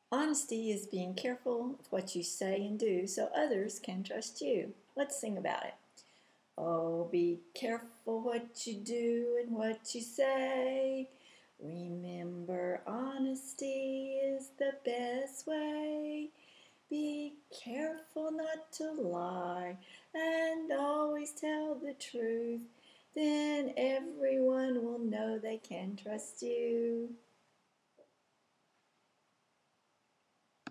Honesty is being careful of what you say and do so others can trust you. Let's sing about it. Oh, be careful what you do and what you say. Remember, honesty is the best way. Be careful not to lie and always tell the truth. Then everyone will know they can trust you.